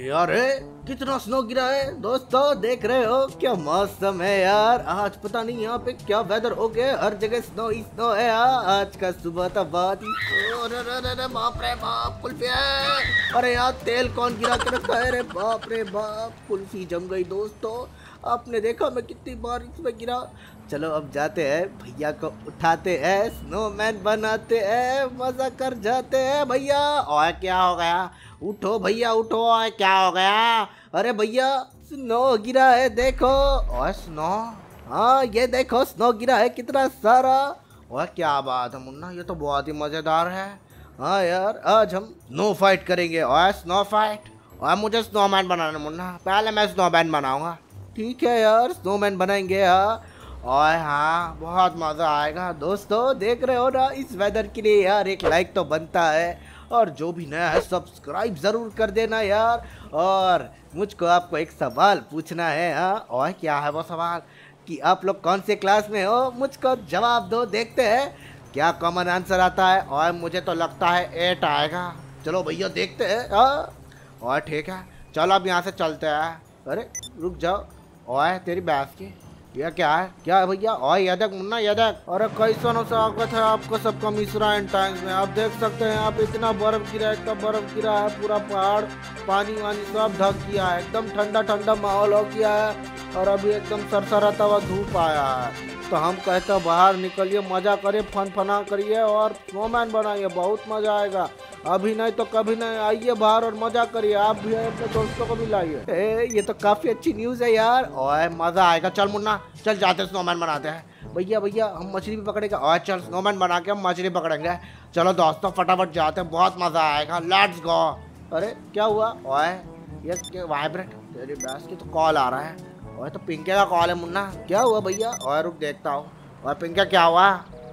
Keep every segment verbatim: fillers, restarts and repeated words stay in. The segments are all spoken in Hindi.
यार है कितना स्नो गिरा है दोस्तों, देख रहे हो क्या मौसम है यार। आज पता नहीं यहाँ पे क्या वेदर हो गया, हर जगह स्नो ही स्नो है यार। आज का सुबह था बहुत ही, अरे अरे अरे बाप रे बाप कुल्फी है। अरे यार तेल कौन गिरा के रखा है, अरे बाप रे बाप कुल्फी जम गई दोस्तों। आपने देखा मैं कितनी बार इसमें गिरा। चलो अब जाते हैं, भैया को उठाते हैं, स्नोमैन बनाते हैं, मजा कर जाते हैं भैया। और क्या हो गया, उठो भैया उठो, और क्या हो गया। अरे भैया स्नो गिरा है देखो। और स्नो, हाँ ये देखो स्नो गिरा है कितना सारा। और क्या बात है मुन्ना, ये तो बहुत ही मज़ेदार है। हाँ यार आज हम स्नो फाइट करेंगे। और स्नो फाइट, और मुझे स्नोमैन बनाना मुन्ना, पहले मैं स्नोमैन बनाऊंगा। ठीक है यार स्नोमैन बनाएंगे। हाँ और हाँ बहुत मज़ा आएगा दोस्तों। देख रहे हो ना, इस वेदर के लिए यार एक लाइक तो बनता है, और जो भी नया है सब्सक्राइब ज़रूर कर देना यार। और मुझको आपको एक सवाल पूछना है। हाँ और क्या है वो सवाल, कि आप लोग कौन से क्लास में हो, मुझको जवाब दो, देखते हैं क्या कॉमन आंसर आता है। और मुझे तो लगता है एट आएगा। चलो भैया देखते हैं। हाँ और ठीक है चलो अब यहाँ से चलते हैं। अरे रुक जाओ, और तेरी बैस की ये क्या है, क्या है भैया। और ये देख मुन्ना ये देख, अरे कैसा नो स्वागत है आपका सबका मिश्रा एंड टाइम्स में। आप देख सकते हैं यहाँ पे इतना बर्फ गिरा है, इतना बर्फ गिरा है, पूरा पहाड़ पानी वानी सब ढक गया है, एकदम ठंडा ठंडा माहौल हो गया है। और अभी एकदम सरसराता हुआ धूप आया है, तो हम कहते हैं बाहर निकलिए, मजा करिए, फन फना करिए और स्नोमैन बनाइए, बहुत मजा आएगा। अभी नहीं तो कभी नहीं, आइए बाहर और मजा करिए। आप भी अपने दोस्तों को भी लाइए। ये तो काफी अच्छी न्यूज़ है यार, और मजा आएगा। चल मुन्ना चल जाते स्नोमैन बनाते हैं। भैया भैया हम मछली भी पकड़ेंगे, और चल स्नोमैन बना के हम मछली पकड़ेंगे। चलो दोस्तों फटाफट जाते हैं, बहुत मजा आएगा, लेट्स गो। अरे क्या हुआ, ओए ये वाइब्रेट, तेरी बैस की तो कॉल आ रहा है। और तो पिंके का कॉल है मुन्ना, क्या हुआ भैया। और रुक देखता हूँ। और पिंके क्या हुआ,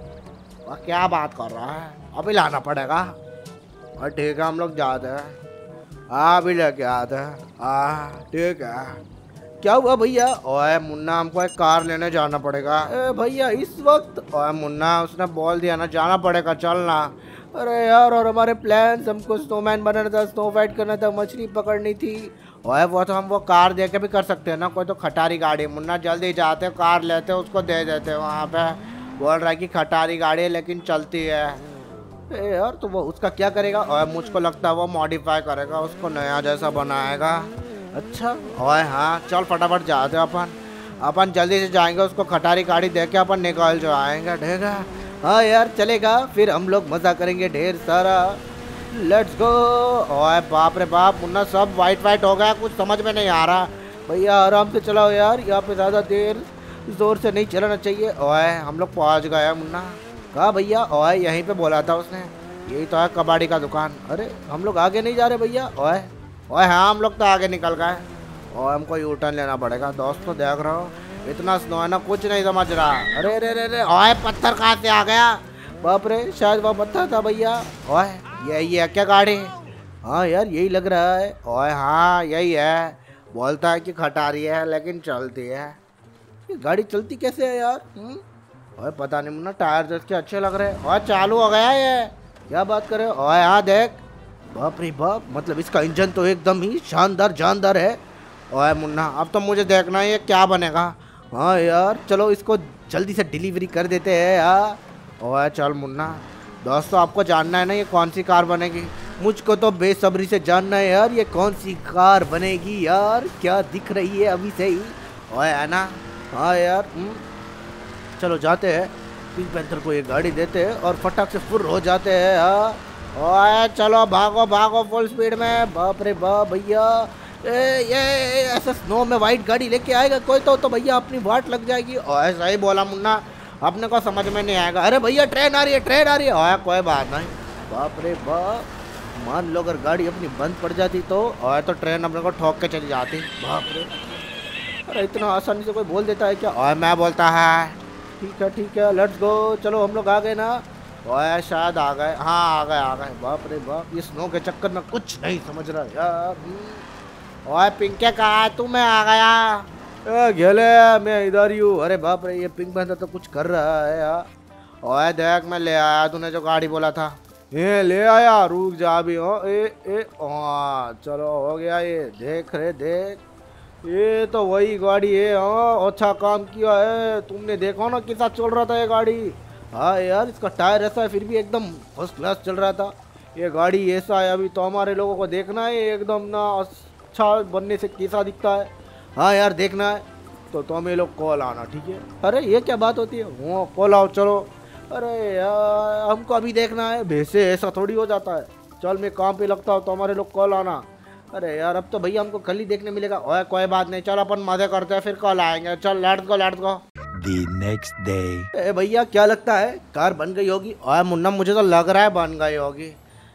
और क्या बात कर रहा है, अभी लाना पड़ेगा। और ठीक है हम लोग जाते हैं, हाँ अभी लेके आते हैं। हाँ ठीक है, क्या हुआ भैया। ओए मुन्ना हमको एक कार लेने जाना पड़ेगा। ए भैया इस वक्त। ओए मुन्ना उसने बोल दिया ना जाना पड़ेगा, चलना। अरे यार और हमारे प्लान्स, हमको स्नोमैन बनाना था, स्नो फाइट करना था, मछली पकड़नी थी। ओए वो तो हम वो कार दे के भी कर सकते हैं ना, कोई तो खटारी गाड़ी। मुन्ना जल्दी जाते कार लेते उसको दे देते, वहाँ पे बोल रहा है कि खटारी गाड़ी है लेकिन चलती है। ए यार तो वो उसका क्या करेगा। और मुझको लगता है वो मॉडिफाई करेगा, उसको नया जैसा बनाएगा। अच्छा ओए हाँ चल फटाफट जाते अपन, अपन जल्दी से जाएंगे, उसको खटारी गाड़ी दे के अपन निकल जो आएंगे। ठीक है हाँ यार चलेगा, फिर हम लोग मज़ा करेंगे ढेर सारा, लेट्स गो। ओए बाप रे बाप मुन्ना सब वाइट वाइट हो गया, कुछ समझ में नहीं आ रहा। भैया आराम से चलाओ यार, यहाँ पे ज़्यादा देर ज़ोर से नहीं चलाना चाहिए। ओए हम लोग पहुँच गए मुन्ना। कहाँ भैया, ओए यहीं पे बोला था उसने, यही तो है कबाड़ी का दुकान। अरे हम लोग आगे नहीं जा रहे भैया। ओए ओए हाँ हम लोग तो आगे निकल गए, और हमको यू टर्न लेना पड़ेगा। दोस्तों देख रहे हो इतना स्नो है ना, कुछ नहीं समझ रहा। अरे अरे अरे अरे ओए पत्थर कहाँ से आ गया, बाप रे शायद वो पत्थर था भैया। ओए यही है क्या गाड़ी, हाँ यार यही लग रहा है। ओए हाँ यही है, बोलता है कि खटारी है लेकिन चलती है। ये गाड़ी चलती कैसे है यार। ओए पता नहीं मुन्ना, टायर तो इसके अच्छे लग रहे हैं। और चालू हो गया ये, क्या बात कर रहे हो। ओए हाँ देख, बाप रे बाप, मतलब इसका इंजन तो एकदम ही शानदार जानदार है। ओए मुन्ना अब तो मुझे देखना है ये क्या बनेगा। हाँ यार चलो इसको जल्दी से डिलीवरी कर देते हैं यार। ओए चल मुन्ना, दोस्तों आपको जानना है ना ये कौन सी कार बनेगी, मुझको तो बेसब्री से जानना है यार ये कौन सी कार बनेगी यार, क्या दिख रही है अभी से ही। ओए है ना, हाँ यार हुँ? चलो जाते हैं, पिंक पैंथर को ये गाड़ी देते हैं और फटाक से फुर हो जाते हैं। हाँ ओए चलो भागो भागो फुल स्पीड में। बाप रे बाप भैया, ए ये ऐसा स्नो में वाइट गाड़ी लेके आएगा कोई तो तो भैया अपनी वाट लग जाएगी। और ऐसा ही बोला मुन्ना, अपने को समझ में नहीं आएगा। अरे भैया ट्रेन आ रही है, ट्रेन आ रही है। और कोई बात नहीं, बाप रे बाप, मान लो अगर गाड़ी अपनी बंद पड़ जाती तो, और तो ट्रेन अपने को ठोक के चली जाती। बाप रे, अरे इतना आसानी से कोई बोल देता है क्या। और मैं बोलता है ठीक है ठीक है लेट्स गो। चलो हम लोग आ गए ना, और शायद आ गए, हाँ आ गए आ गए। बाप रे बाप, ये स्नो के चक्कर में कुछ नहीं समझ रहा यार। और पिंके कहा है तू, मैं आ गया। गेले मैं इधर ही हूँ। अरे बाप रे, ये पिंक पैंथर तो कुछ कर रहा है यार। और देख मैं ले आया, तूने जो गाड़ी बोला था ये ले आया, रुक जा अभी। हो ए ए हाँ चलो हो गया ये। देख रहे देख, ये तो वही गाड़ी है। हाँ अच्छा काम किया है तुमने, देखो ना कितना चल रहा था ये गाड़ी। हाँ यार इसका टायर ऐसा है फिर भी एकदम फर्स्ट क्लास चल रहा था। ये गाड़ी ऐसा है, अभी तो हमारे लोगों को देखना है एकदम ना अच्छा बनने से कैसा दिखता है। हाँ यार देखना है तो तुम ये लोग कॉल आना, ठीक है। अरे ये क्या बात होती है, वो कॉल आओ चलो। अरे यार हमको अभी देखना है, वैसे ऐसा थोड़ी हो जाता है। चल मैं काम पे लगता हूँ तो हमारे लोग कॉल आना। अरे यार अब तो भैया हमको कल ही देखने मिलेगा। ओए कोई बात नहीं, चल अपन मजे करते हैं फिर कॉल आएंगे। चल let's go let's go. The next day. ए भैया क्या लगता है कार बन गई होगी? ओए मुन्ना मुझे तो लग रहा है बन गई होगी।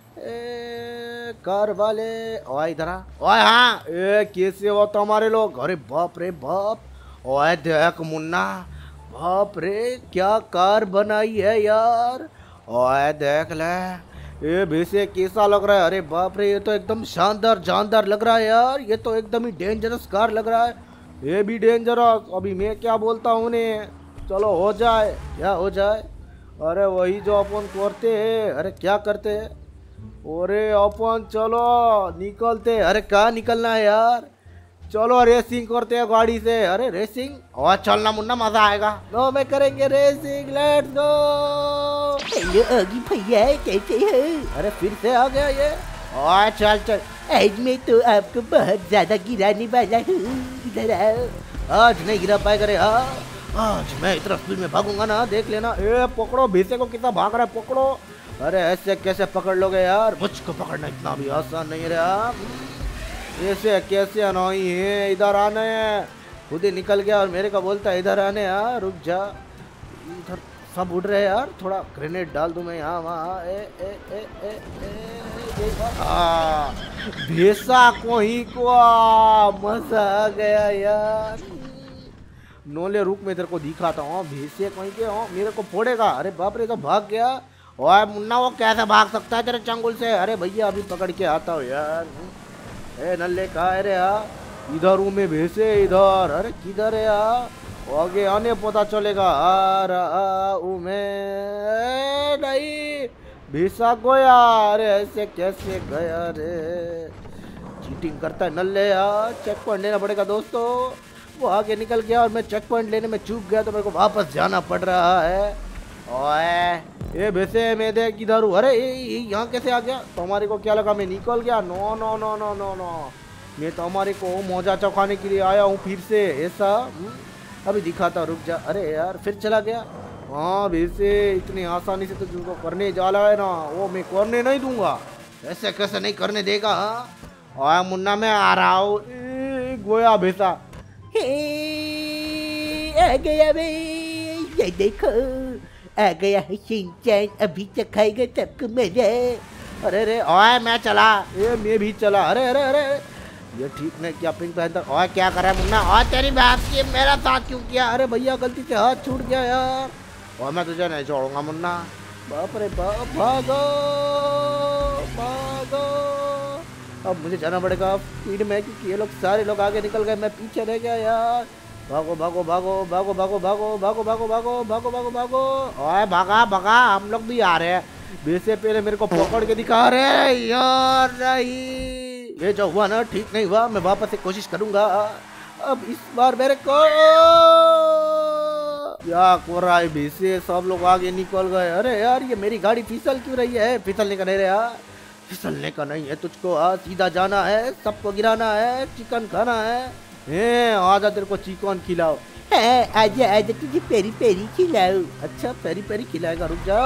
ए कार वाले ओए इधर आ। ओए हाँ ए कैसे हो तुम्हारे लोग? अरे बाप रे बाप। ओए देख मुन्ना, बाप रे क्या कार बनाई है यार। ओए देख ले, ये वैसे कैसा लग रहा है? अरे बाप रे ये तो एकदम शानदार जानदार लग रहा है यार। ये तो एकदम ही डेंजरस कार लग रहा है। ये भी डेंजरस, अभी मैं क्या बोलता हूँ ने। चलो हो जाए, क्या हो जाए? अरे वही जो अपन करते हैं। अरे क्या करते हैं? अरे अपन चलो निकलते। अरे कहाँ निकलना है यार? चलो रेसिंग करते हैं गाड़ी से। अरे रेसिंग और चलना मुन्ना, मजा आएगा। नो में करेंगे रेसिंग, लेट्स गो। हेलो आगी भैया कैसे हो? अरे फिर से आ गया ये। और चल चल, आज मैं तो आपको बहुत ज्यादा गिराने वाला हूँ, इधर आओ। आज नहीं गिरा पाएगा रे। हाँ आज मैं इतना स्पीड में भागूंगा ना, देख लेना। ए पकड़ो, भीसे को कितना भाग रहा है, पकड़ो। अरे ऐसे कैसे पकड़ लोगे यार? मुझको पकड़ना इतना भी आसान नहीं है यार। ऐसे कैसे नहीं है, इधर आने। खुद ही निकल गया और मेरे को बोलता है इधर आने। यार रुक जा, इधर सब उड़ रहे हैं यार। थोड़ा ग्रेनेड डाल दूं मैं यहाँ वहाँ। ए ए ए ए ए भेसा को ही को मजा आ गया यार। नोले रुक मैं तेरे को दिखाता हूँ। भेसे कहीं के हो, मेरे को फोड़ेगा। अरे बाप रे तो भाग गया। ओए मुन्ना वो कैसे भाग सकता है तेरे चंगुल से? अरे भैया अभी पकड़ के आता हूँ यार। ए नल्ले कहाँ है रे यार? इधर हूँ मैं भेसे, इधर। अरे किधर है यार? आगे आने पता चलेगा। आ रहा हूँ मैं। नहीं भेसा गया। अरे ऐसे कैसे गया रे? चीटिंग करता है नल्ले यार। चेक पॉइंट लेना पड़ेगा दोस्तों। वो आगे निकल गया और मैं चेक पॉइंट लेने में चूक गया तो मेरे को वापस जाना पड़ रहा है। ओए ये वैसे मैं देख किधर हूँ? अरे यहाँ कैसे आ गया? तुम्हारे को क्या लगा मैं निकल गया? No no no no no no, मैं तुम्हारे को मौजा चौंकाने के लिए आया हूँ फिर से। ऐसा अभी दिखाता, रुक जा। अरे यार फिर चला गया। हाँ वैसे इतनी आसानी से तो जो करने जा रहा है ना, वो मैं करने नहीं दूंगा। ऐसे कैसे नहीं करने देगा? हाँ मुन्ना मैं आ रहा हूँ। गोया भैसा आ गया भाई, ये देखो आ गया है शिनचैन। अभी चखाएगा सबको मजा। अरे रे ओए मैं चला। ये मैं भी चला। अरे अरे अरे ये ठीक नहीं किया पिंक पैंथर। और क्या कर रहा है मुन्ना? और तेरी बात की मेरा साथ क्यों किया? अरे भैया गलती से हाथ छूट गया यार। और मैं तुझे नहीं छोड़ूंगा मुन्ना। बाप रे बाप, भागो भागो। अब मुझे जाना पड़ेगा स्पीड में क्योंकि ये लोग सारे लोग आगे निकल गए, मैं पीछे रह गया यार। भागो भागो भागो भागो भागो भागो भागो भागो भागो भागो भागो भागो। ओए भागा भागा, हम लोग भी आ रहे हैं। वैसे पहले मेरे को पकड़ के दिखा रहे यार। नहीं ये जो हुआ ना ठीक नहीं हुआ, मैं वापस से कोशिश करूंगा। अब इस बार मेरे को क्या कर रहा है? वैसे सब लोग आगे निकल गए। अरे यार ये मेरी गाड़ी फिसल क्यों रही है? फिसलने का नहीं रे यार, फिसलने का नहीं है तुझको। आज सीधा जाना है, सबको गिराना है, चिकन खाना है। ए, आजा तेरे को चिकन खिलाओ। हाँ आजा आजा, तुझे पेरी पेरी खिलाओ। अच्छा पेरी पेरी खिलाएगा, रुक जा।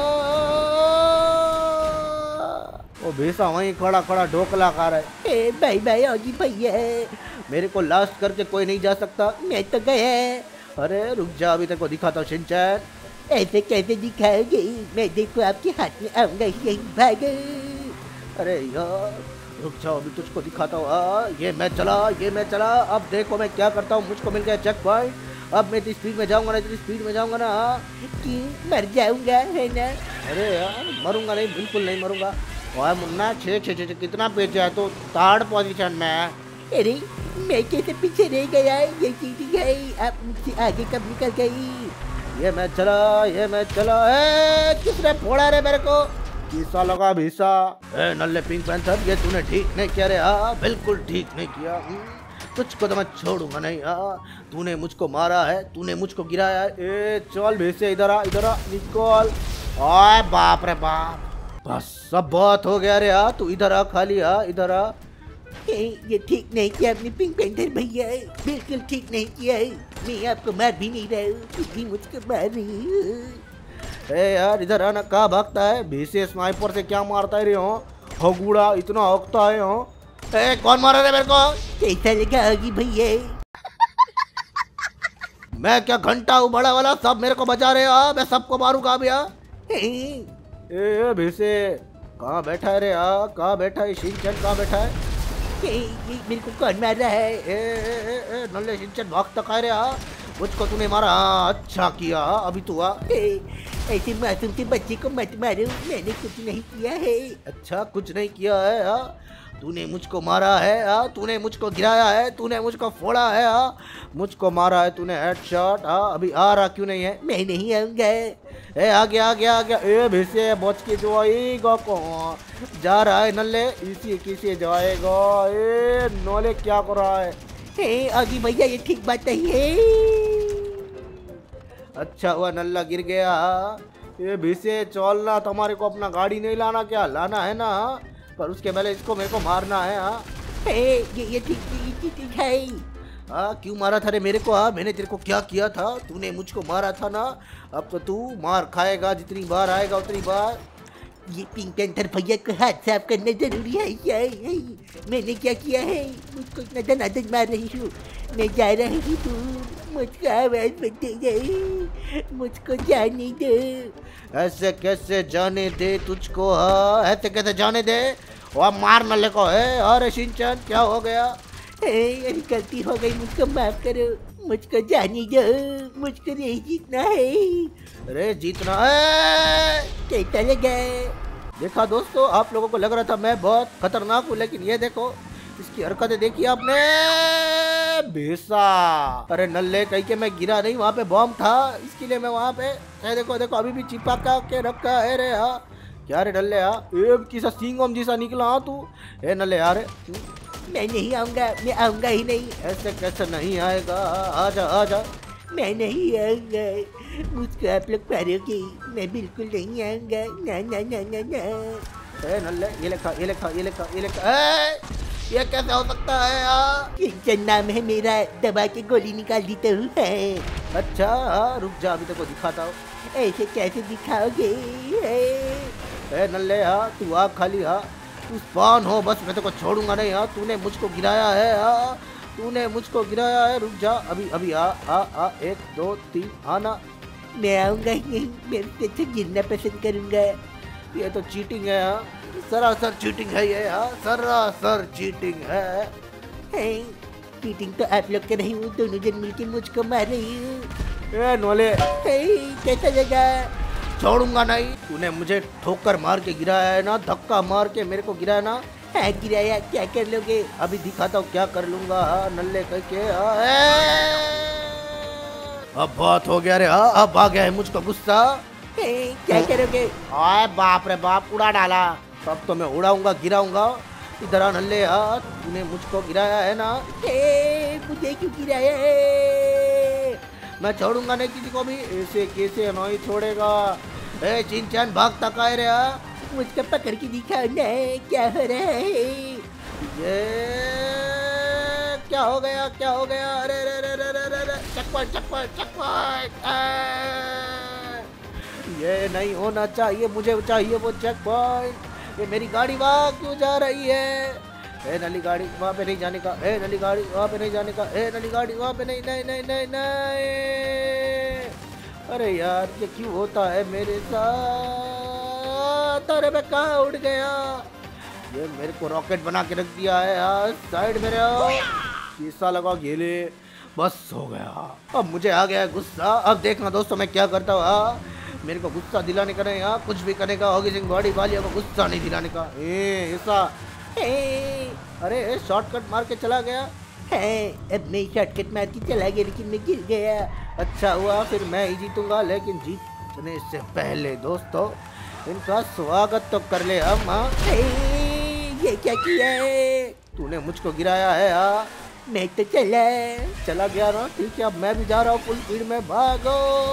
वो भैंसा वहीं खड़ा खड़ा ढोकला खा रहा है। ए भाई भाई आगी भैया, मेरे को लास्ट करके कोई नहीं जा सकता। मैं तो गया। अरे रुक जा, अभी तेरे को दिखाता हूँ शिनचैन। ऐसे कैसे दिखाओगे? मैं देखो आपके हाथ में आऊंगा, यही भागो। अरे यार रुक जाओ, अभी तुझको दिखाता हूँ। ये मैं चला, ये मैं चला। अब देखो मैं क्या करता हूँ। मुझको मिल गया चेक पॉइंट। अब मैं इतनी स्पीड में जाऊंगा ना, इतनी स्पीड में जाऊंगा ना कि मर जाऊंगा, है ना? अरे यार मरूंगा नहीं, बिल्कुल नहीं मरूंगा। और मुन्ना छः छः छः कितना पीछे है तो? थर्ड पोजीशन में है। अरे मैं कैसे पीछे रह गया? ये चीटिंग है, आप मुझसे आगे कब निकल गई? ये मैं चला, ये मैं चला। ए, किसने फोड़ा रे मेरे को? शीशा लगा भीसा। ए नल्ले पिंक पैंथर, ये तूने ठीक नहीं किया रे। हाँ बिल्कुल ठीक नहीं किया। तुझको तो मैं छोड़ूंगा नहीं। हाँ तूने मुझको मारा है, तूने मुझको गिराया है। ए चल भीसे, इधर आ, इधर आ, निकल। ओए बाप रे बाप, बस सब बहुत हो गया रे। हाँ तू इधर आ, खाली आ, इधर आ। ये ठीक नहीं किया आपने पिंक पैंथर भैया, बिल्कुल ठीक नहीं किया है। मैं आपको मार भी नहीं रहा हूँ, तुम भी मुझको मार रही हो। ए यार इधर आना, कहाँ भागता है? भीसे स्नाइपर से क्या मारता है रे? हो हगुड़ा इतना हकता है। हो ए कौन मारा रे मेरे को? कैसा लगा होगी भैया? मैं क्या घंटा हूँ बड़ा वाला, सब मेरे को बचा रहे हो। मैं सबको मारूंगा भैया। ए भीसे कहाँ बैठा है रे? हाँ कहाँ बैठा है? शिनचैन कहाँ बैठा है? ये, ये मेरे को कौन मार रहा है? ए, ए, ए, ए नल्ले शिनचैन भागता कहाँ रे? हाँ मुझको तूने मारा। हाँ अच्छा किया। अभी तू आ। ऐसे मासूम से बच्चे को मत मारो, मैंने कुछ नहीं किया है। अच्छा कुछ नहीं किया है? हाँ तूने मुझको मारा है। हाँ तूने मुझको गिराया है, तूने मुझको फोड़ा है। हाँ मुझको मारा है तूने हेडशॉट। हाँ अभी आ रहा क्यों नहीं है? मैं नहीं आऊंगा। ए आ गया आ गया आ गया। ए भीसे बच के जो आएगा को जा रहा है नल्ले, इसी किसी जाएगा। ए नोले क्या कर रहा है? ए आगे भैया ये ठीक बात नहीं है। अच्छा हुआ नल्ला गिर गया। ये भीसे चलना, तुम्हारे को अपना गाड़ी नहीं लाना? क्या लाना है ना, पर उसके पहले इसको मेरे को मारना है। हाँ ए, ये ये ठीक ठीक ठीक है। हाँ क्यों मारा था रे मेरे को? हाँ मैंने तेरे को क्या किया था? तूने मुझको मारा था ना, अब तो तू मार खाएगा। जितनी बार आएगा उतनी बार। ये पिंक पैंथर भैया को हाथ साफ करना जरूरी है क्या? मैंने क्या किया है? मुझको इतना दनादन मार रही हूँ। मैं जा रही हूँ दूर, मुझको आवाज मत दे जाए, मुझको जाने दो। ऐसे कैसे जाने दे तुझको? हाँ ऐसे कैसे जाने दे? वह मार नल्ले को है। अरे शिनचैन क्या हो गया? अरे गलती हो गई, मुझको माफ करो, मुझको जाने दो, मुझको नहीं जीतना है। अरे जीतना है? कैसा लगा? देखा दोस्तों, आप लोगों को लग रहा था मैं बहुत खतरनाक हूँ, लेकिन ये देखो इसकी हरकतें देखी आपने? भीसा अरे नल्ले कहीं के मैं गिरा नहीं, वहाँ पे बॉम्ब था, इसके लिए मैं वहाँ पे। ए देखो देखो अभी भी चिपका के रखा है रे। हाँ क्या रे नल्ले? हाँ एक किसा सिंगम जैसा निकला। हाँ तू ए नल्ले यार, मैं नहीं आऊंगा, मैं आऊंगा ही नहीं। ऐसे कैसे नहीं आएगा? आजा आजा। मैं नहीं आऊंगा, मुझको आप लोग मारोगे, मैं बिल्कुल नहीं आऊंगा। ना ना ना ना ना। ए नल्ले ये लिखा ये लिखा ये लिखा ये लिखा। ए ये कैसे हो सकता है यार? शिनचैन नाम है मेरा, दबा के गोली निकाल देता हूँ। अच्छा हाँ रुक जा, अभी तेरे को दिखाता हूँ। ऐसे कैसे दिखाओगे? ए नल्ले हाँ तू आ खाली। हाँ तू स्पॉन हो बस, मैं तेरे को छोड़ूंगा नहीं। हाँ तूने मुझको गिराया है। हाँ तूने मुझको गिराया है। रुक जा अभी अभी आ आ आ एक दो तीन आना। मैं आऊंगा ही नहीं, मैं उससे गिरना पसंद करूंगा। ये तो चीटिंग है। हाँ सरासर चीटिंग है ये। हाँ सरासर चीटिंग है। चीटिंग तो आप लोग कर रही हूँ, दोनों जन मिलके मुझको मार रही हूँ। ए नोले कैसा लगा? छोड़ूंगा नहीं। तूने मुझे ठोकर मार के गिराया है ना, धक्का मार के मेरे को गिराया ना। हाँ गिराया, क्या कर लोगे? अभी दिखाता हूँ क्या कर लूंगा। हाँ नल्ले कह के। अब बहुत हो गया रे। हाँ अब आ गया है मुझको गुस्सा। क्या करोगे? आए बाप रे बाप, उड़ा डाला। अब तो मैं उड़ाऊंगा गिराऊंगा। इधर आ नल्ले। हाँ तूने मुझको गिराया है ना। ए, मुझे क्यों गिराया है? मैं छोड़ूंगा नहीं किसी को भी, ऐसे कैसे नहीं छोड़ेगा। ए शिनचैन भागता का रे? मुझको पकड़ के दिखाओ ना, क्या हो रहा है? ये क्या हो गया क्या हो गया? अरे रे रे रे रे रे चकपट चकपट चकपट। ये नहीं होना चाहिए, मुझे चाहिए वो चेक पॉइंट। ये मेरी गाड़ी वहाँ क्यों जा रही है? ए नली गाड़ी वहाँ पे नहीं जाने का। ए नली गाड़ी वहाँ पे नहीं जाने का। ए नली गाड़ी वहाँ पे नहीं नहीं नहीं नहीं नहीं। अरे यार ये क्यों होता है मेरे साथ? अरे मैं कहाँ उड़ गया? ये मेरे को रॉकेट बना के रख दिया है यार। साइड में रहो, शीशा लगा गेले। बस हो गया, अब मुझे आ गया गुस्सा। अब देखना दोस्तों मैं क्या करता हूँ। मेरे को गुस्सा दिलाने का नहीं, यहाँ कुछ भी करने का। होगी सिंह बॉडी वालियों को गुस्सा नहीं दिलाने का। ए ऐसा अरे शॉर्टकट मार के चला गया है। अब मैं शॉर्टकट मार के चला गया, लेकिन मैं गिर गया। अच्छा हुआ, फिर मैं ही जीतूंगा। लेकिन जीतने से पहले दोस्तों इनका स्वागत तो कर ले हम। हाँ ए, ये क्या किया है? तूने मुझको गिराया है। हाँ मैं तो चला चला गया ना, ठीक है अब मैं भी जा रहा हूँ फुल स्पीड में, भागो।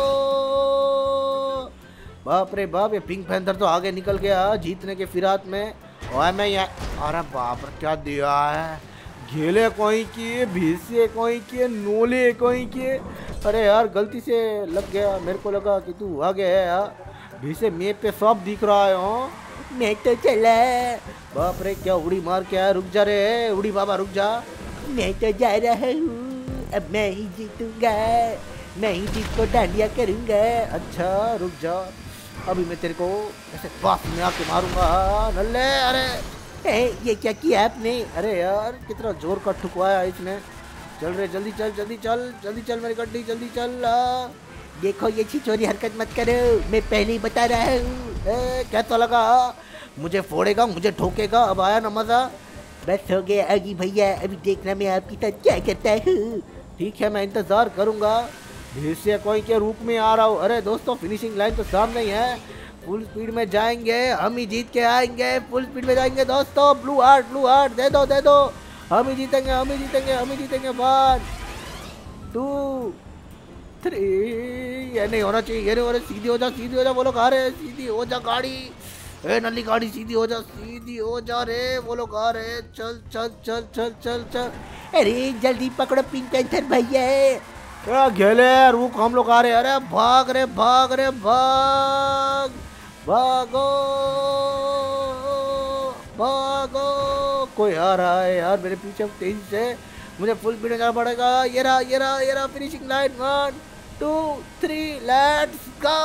बाप रे बाप, ये पिंक पैंथर तो आगे निकल गया जीतने के फिरात में। और मैं यहाँ, अरे बाप रे क्या दिया है, घेले कोई किए, भीसे कोई किए, नोले कोई किए। अरे यार गलती से लग गया, मेरे को लगा कि तू आगे है यार। भीसे मैप पे सब दिख रहा है। हो मैं तो चला। बाप रे क्या उड़ी मार के आया, रुक जा रे उड़ी बाबा रुक जा। मैं तो जा रहा हूँ, अब मैं ही जीतूंगा, मैं ही जीत को डांडिया करूंगा। अच्छा रुक जा, अभी मैं तेरे को ऐसे पास में आके मारूंगा नल्ले। अरे ए, ये क्या किया आपने? अरे यार कितना जोर का ठुकवाया इसने। चल रे जल्दी चल जल्दी चल जल्दी चल मेरी गड्डी जल्दी चल। आ। देखो ये छिछोरी हरकत मत करो, मैं पहले ही बता रहा हूँ। ए कैसा लगा, मुझे फोड़ेगा मुझे ठोकेगा, अब आया ना मजा। बस हो गया आगी भैया, अभी देखना मैं आपके साथ क्या करता हूँ। ठीक है मैं इंतजार करूंगा, भीष्य कोई के रूप में आ रहा हूँ। अरे दोस्तों फिनिशिंग लाइन तो सामने ही है, फुल स्पीड में जाएंगे, हम ही जीत के आएंगे, फुल स्पीड में जाएंगे दोस्तों। ब्लू हार्ट ब्लू हार्ट दे दो दे दो, हम ही जीतेंगे हम ही जीतेंगे हम ही जीतेंगे। वन टू थ्री, ये नहीं होना चाहिए, ये नहीं होना, सीधी हो जा सीधी हो जा, बोलो कहा रहे सीधी हो जा गाड़ी, ए नली गाड़ी सीधी हो जा सीधी हो जा रे, वो लोग आ रहे, चल चल चल चल चल चल। अरे जल्दी पकड़ो पिंक पैंथर भैया। घेले रुक हम लोग आ रहे, अरे भाग रे भाग रे भाग, भागो भागो। कोई आ रहा है यार मेरे पीछे तेजी से, मुझे फुल स्पीड में जाना पड़ेगा। ये रहा ये रहा ये रहा finishing line, one two three let's go.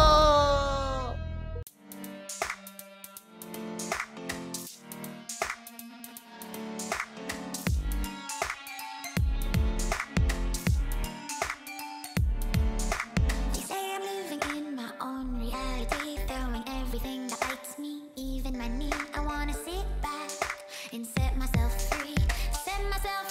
I wanna sit back and set myself free, set myself